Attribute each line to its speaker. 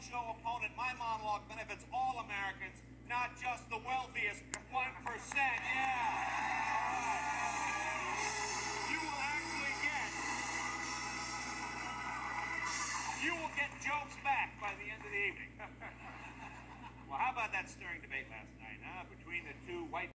Speaker 1: show opponent, my monologue benefits all Americans, not just the wealthiest 1%. Yeah. You will actually get jokes back by the end of the evening. Well, how about that stirring debate last night, huh? Between the two white